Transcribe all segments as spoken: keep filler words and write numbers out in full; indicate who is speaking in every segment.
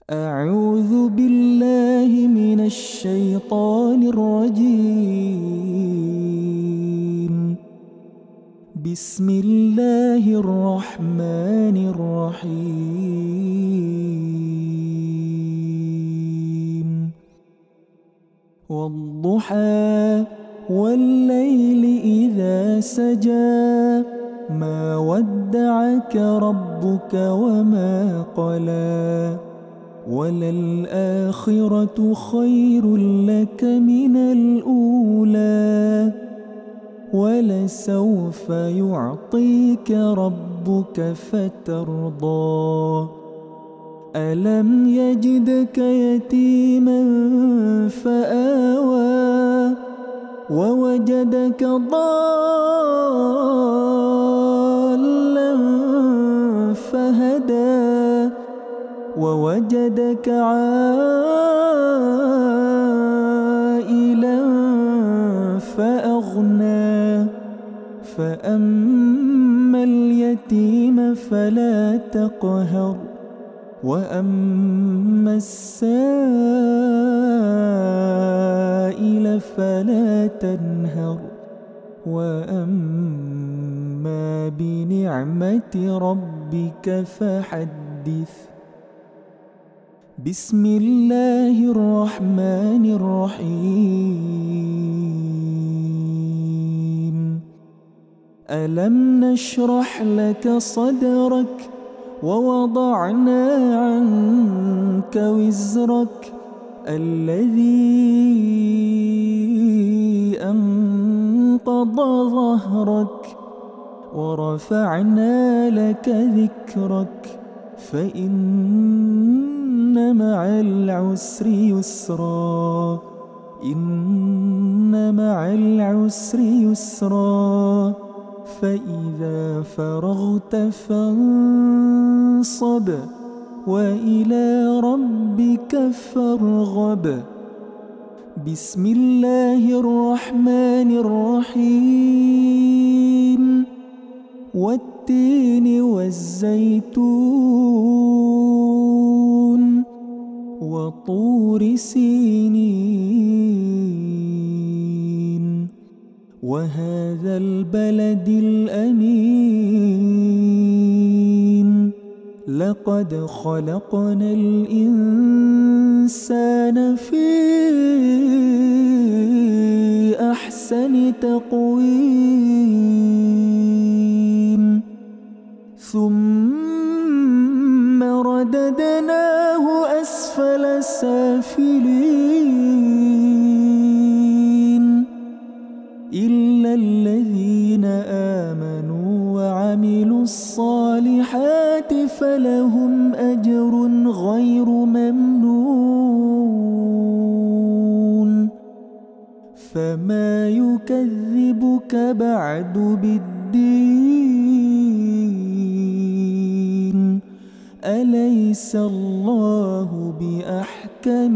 Speaker 1: أعوذ بالله من الشيطان الرجيم. بسم الله الرحمن الرحيم. والضحى والليل إذا سجى ما ودعك ربك وما قلى وللآخرة خير لك من الأولى ولسوف يعطيك ربك فترضى ألم يجدك يتيما فآوى ووجدك ضالا فهدى ووجدك عائلا فأغنى فأما اليتيم فلا تقهر وأما السائل فلا تنهر وأما بنعمة ربك فحدث. بسم الله الرحمن الرحيم. ألم نشرح لك صدرك ووضعنا عنك وزرك الذي أنقض ظهرك ورفعنا لك ذكرك فإن مع العسر يسرا إن مع العسر يسرا فإذا فرغت فانصب وإلى ربك فارغب. بسم الله الرحمن الرحيم. والتين والزيتون وطور سينين وهذا البلد الأمين لقد خلقنا الإنسان في أحسن تقويم ثم رددناه أسفل سافلين إلا الذين آمنوا وعملوا الصالحات فلهم أجر غير ممنون. فما يكذبك بعد بالدين أليس الله بأحكم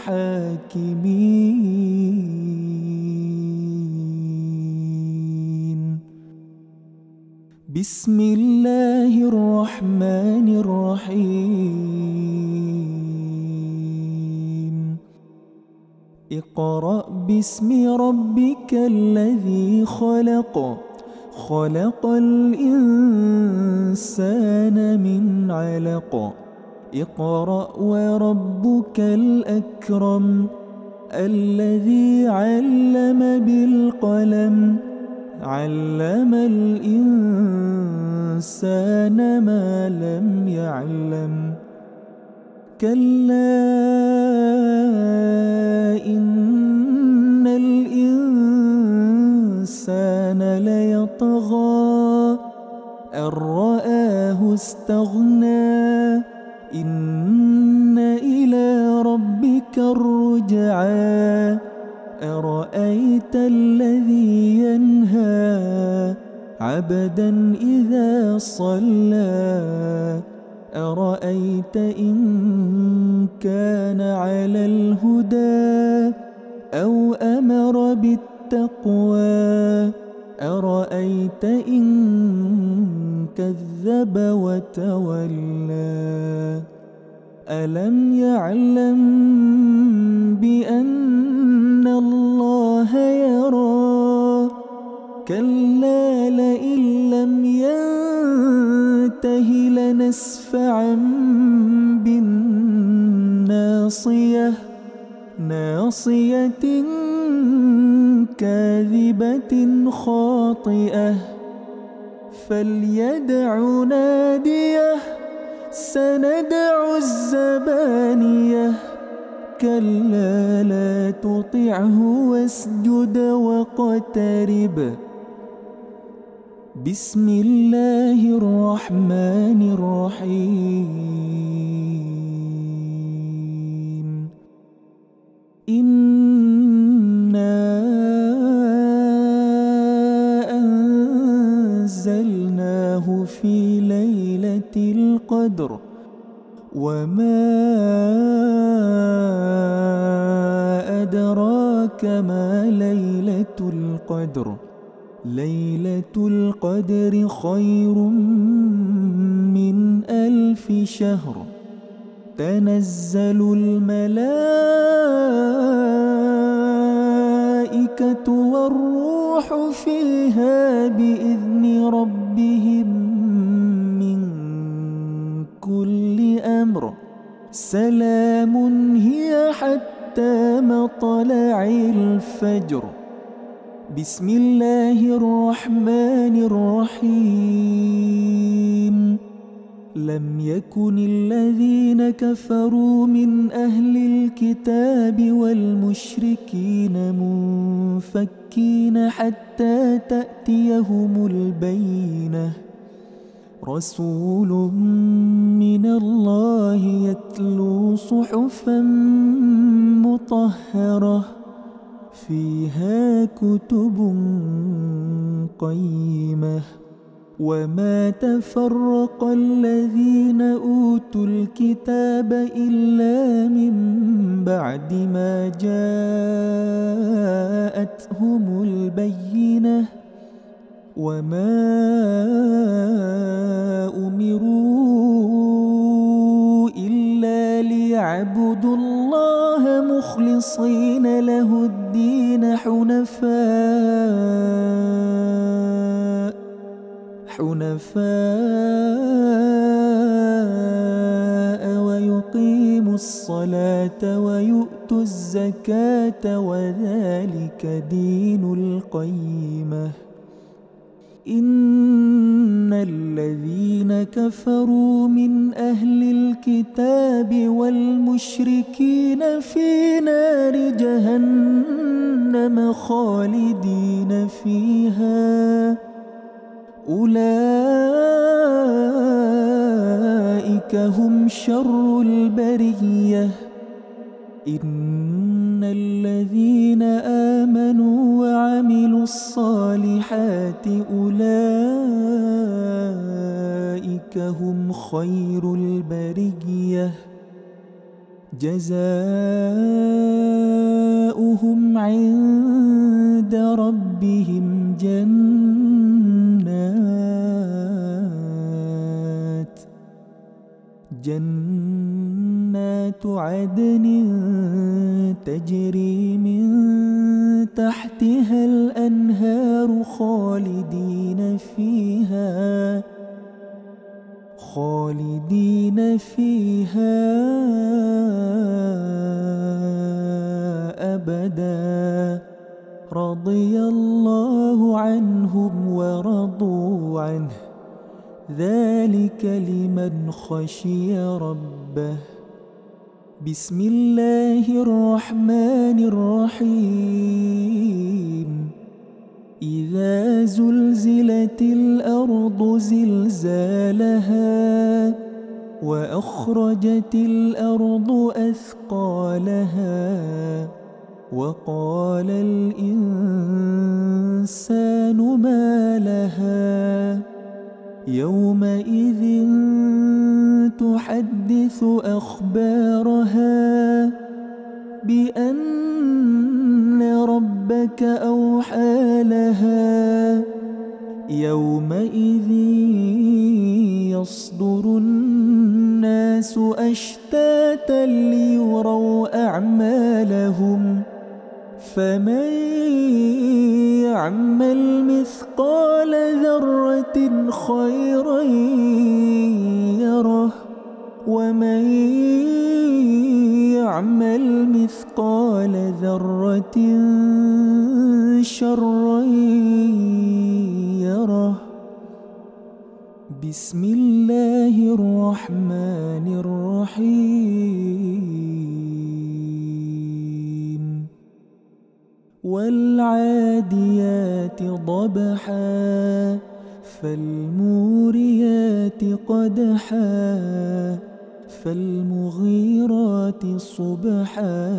Speaker 1: الحاكمين. بسم الله الرحمن الرحيم. اقرأ باسم ربك الذي خلق خلق الإنسان من علق اقرأ وربك الأكرم الذي علم بالقلم علم الإنسان ما لم يعلم كلا إن الإنسان ليطغى أن رآه استغنى إن إلى ربك الرجعى أرأيت الذي ينهى عبدا إذا صلى أرأيت إن كان على الهدى أو أمر بالتقوى أرأيت إن كذب وتولى ألم يعلم بأن الله يرى كلا لئن لم ينته لنسفعا بالناصية ناصية كاذبة خاطئة فليدع ناديه سندع الزبانية كلا لا تطعه واسجد واقترب. بسم الله الرحمن الرحيم إنا أنزلناه في ليلة القدر وما أدراك ما ليلة القدر ليلة القدر خير من ألف شهر تنزل الملائكة والروح فيها بإذن ربهم من كل أمر سلام هي حتى مطلع الفجر. بسم الله الرحمن الرحيم لم يكن الذين كفروا من أهل الكتاب والمشركين منفكين حتى تأتيهم البينة رسول من الله يتلو صحفا مطهرة فيها كتب قيمة وما تفرق الذين أوتوا الكتاب إلا من بعد ما جاءتهم البينة وما أمروا إلا ليعبدوا الله مخلصين له الدين حنفاء حنفاء ويقيموا الصلاة ويؤتوا الزكاة وذلك دين القيمة. إن الذين كفروا من أهل الكتاب والمشركين في نار جهنم خالدين فيها أولئك هم شر البرية. إن الذين آمنوا وعملوا الصالحات أولئك هم خير البرية جزاؤهم عند ربهم جنات جنات عدن تجري من تحتها الأنهار خالدين فيها خالدين فيها أبدا رضي الله عنهم ورضوا عنه ذلك لمن خشي ربه. بسم الله الرحمن الرحيم إذا زلزلت الأرض زلزالها وأخرجت الأرض أثقالها وقال الإنسان ما لها يومئذ تحدث أخبارها بأن ربك أوحى لها يومئذ يصدر الناس أشتاتا أشفاة ليروا أعمالهم فمن يعمل مثقال ذرة خيرا يره ومن يعمل مثقال ذرة شرا يره. بسم الله الرحمن الرحيم. والعاديات ضبحا فالموريات قدحا فالمغيرات صبحا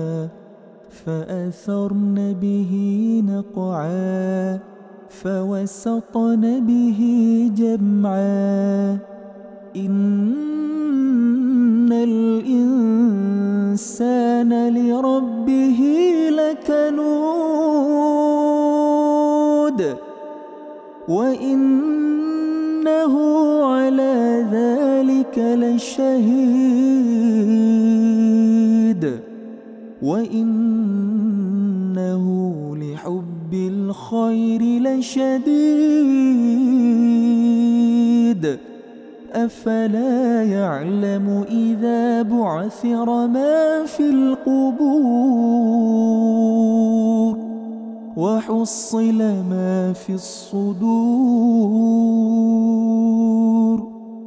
Speaker 1: فأثرن به نقعا فوسطن به جمعا. إن الإنسان لربه لكنود وإنه على ذلك لشهيد وإنه لحب الخير لشديد. أفلا يعلم إذا بعثر ما في القبور وحصل ما في الصدور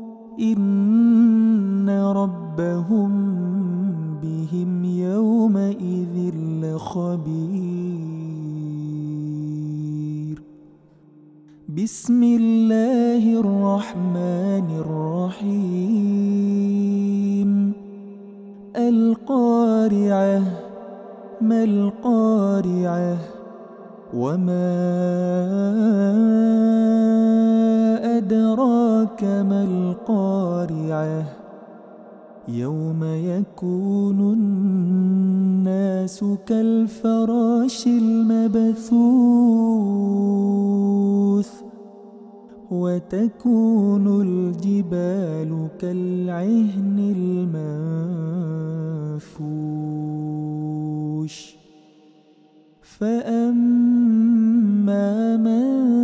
Speaker 1: إن ربهم بهم يومئذ لخبير. بسم الله الرحمن الرحيم. القارعة ما القارعة وما أدراك ما القارعة يوم يكون الناس كالفراش المبثوث وتكون الجبال كالعهن المنفوش. فأما من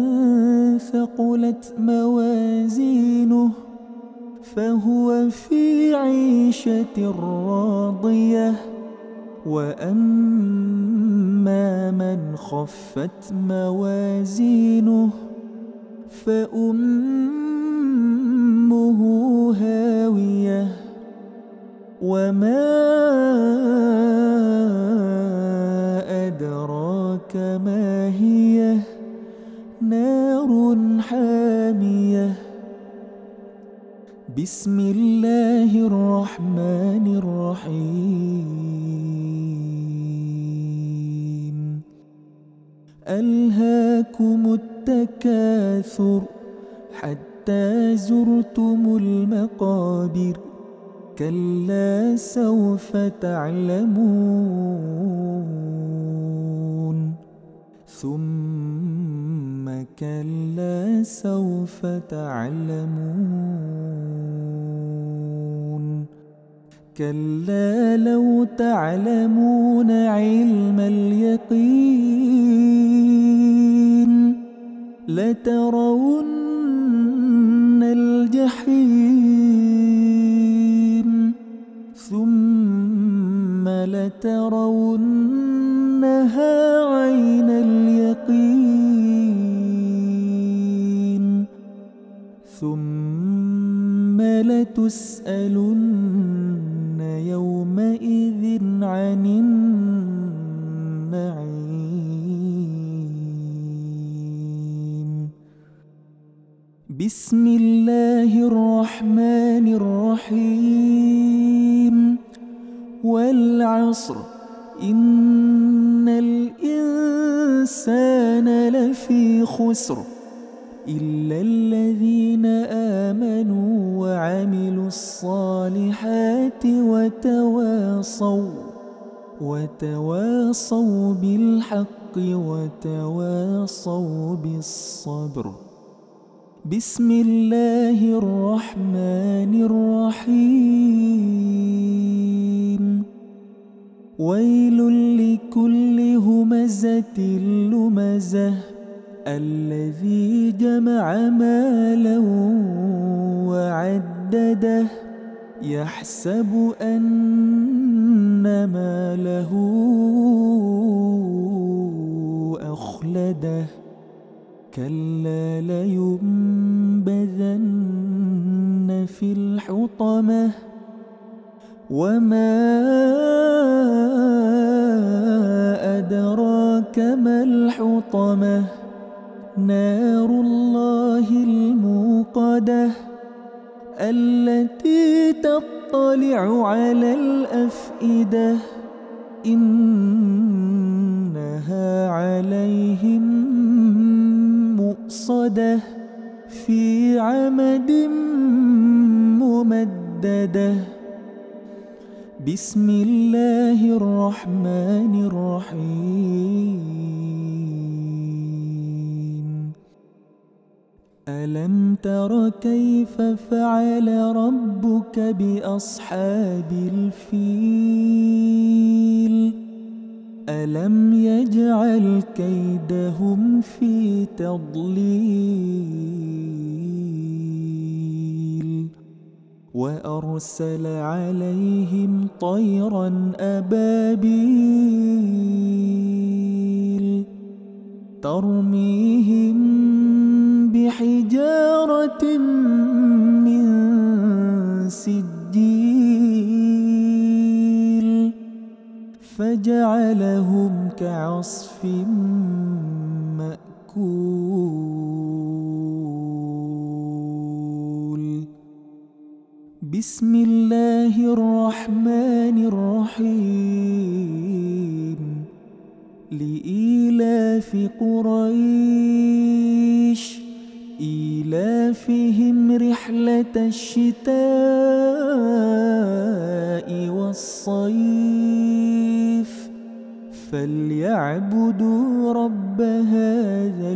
Speaker 1: ثقلت موازينه فهو في عيشة راضية وأما من خفت موازينه فأمه هاوية وما أدراك ما هي نار حامية. بسم الله الرحمن الرحيم. ألهاكم التكاثر حتى زرتم المقابر كلا سوف تعلمون ثم كلا سوف تعلمون كلا لو تعلمون علم اليقين لترون الجحيم ثم لترونها عين اليقين ثم لتسألن يومئذ عن النعيم. بسم الله الرحمن الرحيم. والعصر إن الإنسان لفي خسر إلا الذين آمنوا وعملوا الصالحات وتواصوا وتواصوا بالحق وتواصوا بالصبر. بسم الله الرحمن الرحيم. ويل لكل همزة لمزة الذي جمع مالا وعدده يحسب أن ماله أخلده كلا لينبذن في الحطمة وما أدراك ما الحطمة نار الله الموقدة التي تطلع على الأفئدة إنها عليهم مؤصدة في عمد ممددة بسم الله الرحمن الرحيم ألم تر كيف فعل ربك بأصحاب الفيل ألم يجعل كيدهم في تضليل وأرسل عليهم طيرا أبابيل ترميهم بحجارة من سجيل فجعلهم كعصف مأكول بسم الله الرحمن الرحيم لإيلاف قريش إيلافهم رحلة الشتاء والصيف فليعبدوا رب هذا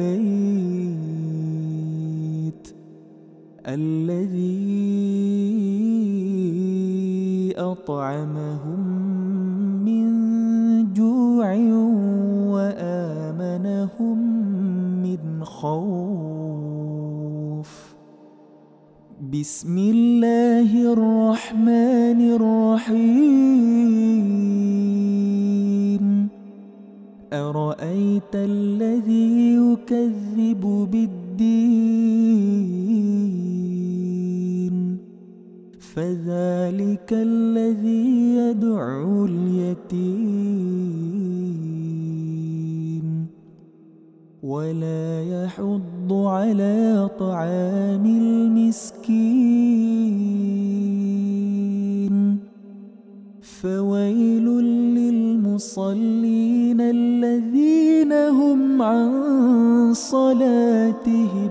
Speaker 1: البيت الذي أطعمهم من جوع وآمنهم من خوف بسم الله الرحمن الرحيم أرأيت الذي يكذب بالدين فذلك الذي يدعو اليتيم ولا يحض على طعام المسكين فويل للمصلين الذين هم عن صلاتهم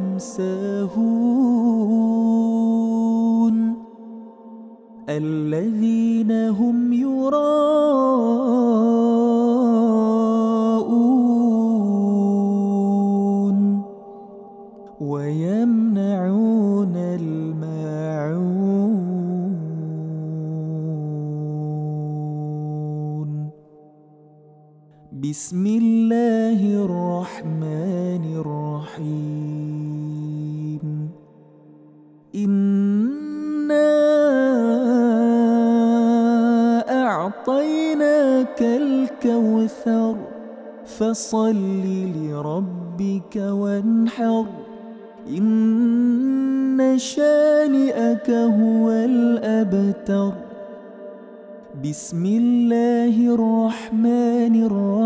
Speaker 1: ساهون الذين هم يراءون ويمنعون الماعون بسم الله الرحمن الرحيم إنا أعطيناك الكوثر فصل لربك وانحر إن شانئك هو الأبتر بسم الله الرحمن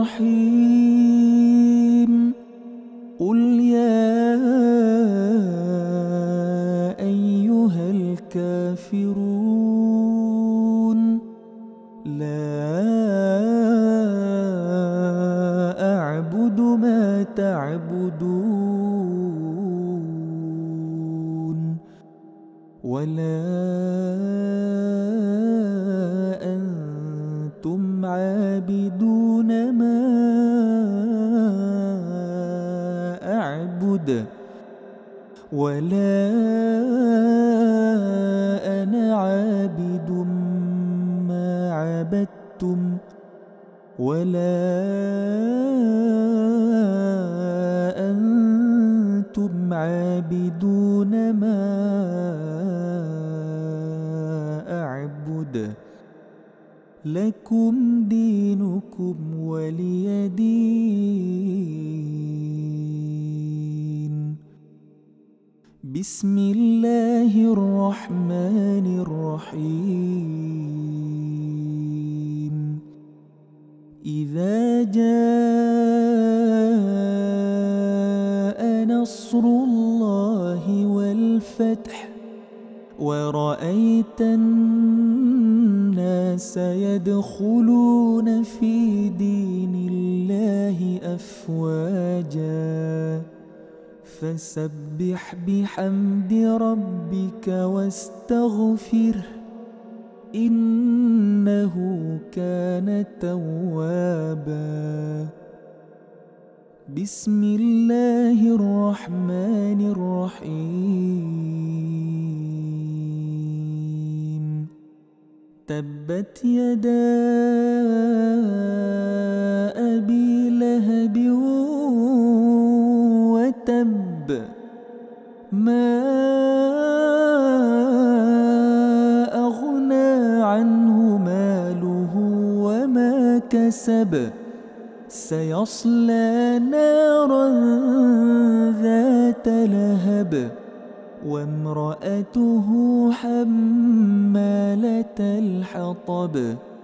Speaker 1: الرحيم قل يا أيها الكافرون لا أعبد ما تعبدون ولا أنتم عابدون ما أعبد ولا أنا عابد ما عبدتم أنتم ولا أنتم عابدون ما أعبد لكم دينكم ولي دين. بسم الله الرحمن الرحيم. إذا جاء نصر الله والفتح ورأيت الناس يدخلون في دين الله أفواجا فسبح بحمد ربك واستغفره إنه كان توابا. بسم الله الرحمن الرحيم. تبت يدا أبي لهب وتب ما أغنى عنه ماله وما كسب سيصلى نارا ذات لهب وامرأته حمالة الحطب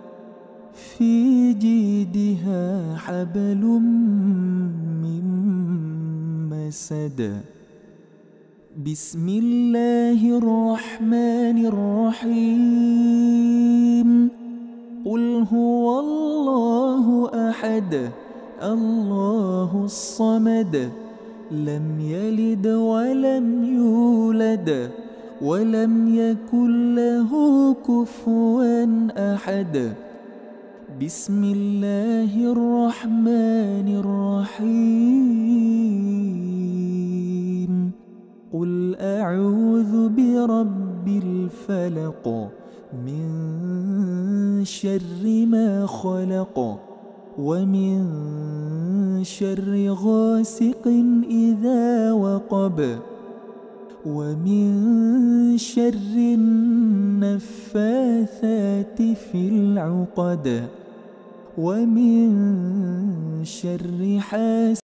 Speaker 1: في جيدها حبل من مسد. بسم الله الرحمن الرحيم. قل هو الله أحد الله الصمد لم يلد ولم يولد ولم يكن له كفوا أحد. بسم الله الرحمن الرحيم. قل أعوذ برب الفلق من شر ما خلق ومن شر غاسق إذا وقب ومن شر النفاثات في العقد ومن شر حاسد